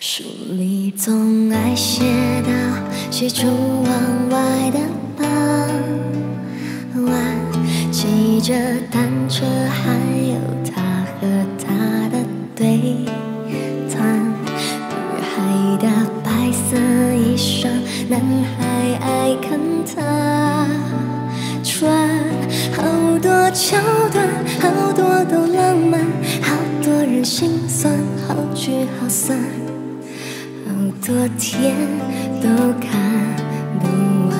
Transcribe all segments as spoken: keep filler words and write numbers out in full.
书里总爱写到写出往外的傍晚，骑着单车，还有他和她的对谈。女孩的白色衣裳，男孩爱看她穿。好多桥段，好多都浪漫，好多人心酸，好聚好散。 好多天都看不完。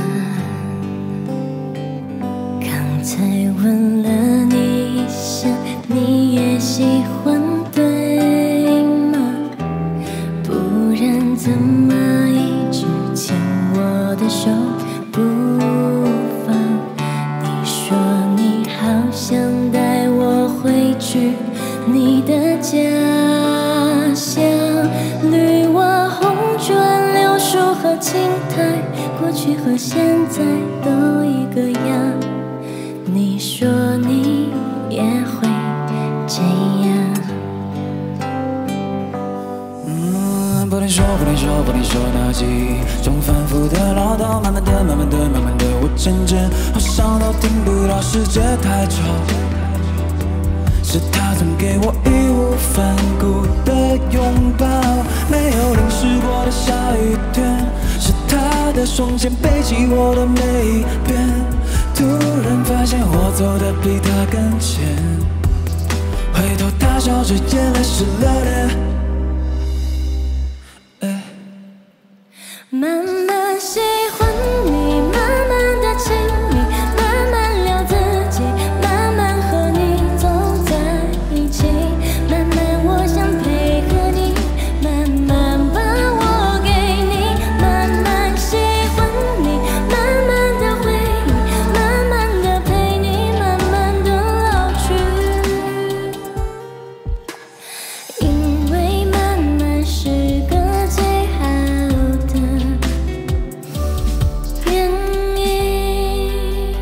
刚才问了你一下，你也喜欢对吗？不然怎么一直牵我的手不放？你说你好想带我回去你的家乡，绿瓦红砖柳树和青苔，过去和现在都一个样。你说你也会这样。 嗯，不能说，不能说，不能说，那记忆中反复的唠叨，慢慢的，慢慢的，慢慢的，我渐渐好像都听不到，世界太吵。 是他曾给我义无反顾的拥抱，没有淋湿过的下雨天，是他的双肩背起我的每一遍。突然发现我走得比他更前，回头他笑着，眼泪湿了脸。哎， 慢慢喜欢你，慢慢的亲密，慢慢聊自己，慢慢和你走在一起，慢慢我想配合你，慢慢把我给你，慢慢喜欢你，慢慢的回忆，慢慢的陪你，慢慢的老去，因为慢慢是个最好的原因。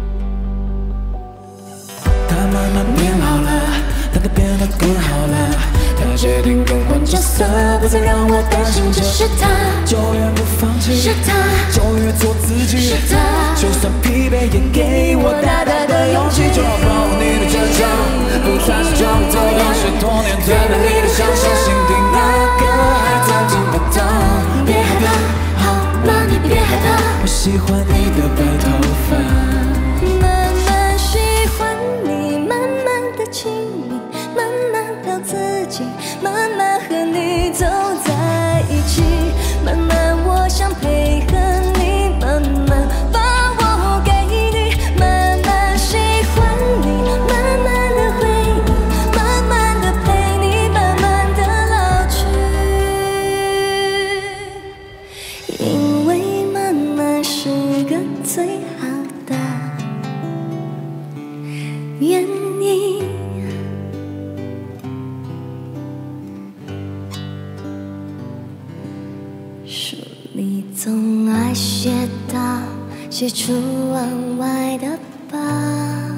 他慢慢变老了，但他变得更好了。他决定更换角色，不再让我担心着。 是他， 就越不放弃， 是他， 就越做自己。 是他， 就算疲惫也给我大大的勇气。就要保护你的成长，不再是装作那些多年最美丽的想象。心底那个还曾经的他， 别害怕，好吗？你别害怕。 我喜欢你的白头发。 慢慢喜欢你，慢慢的亲密，慢慢聊自己，慢慢和你走在一起，慢慢我想配合你，慢慢把我给你，慢慢喜欢你，慢慢的回忆，慢慢的陪你，慢慢的老去，因为慢慢是个最好的原因。书里总爱写到写出往外的傍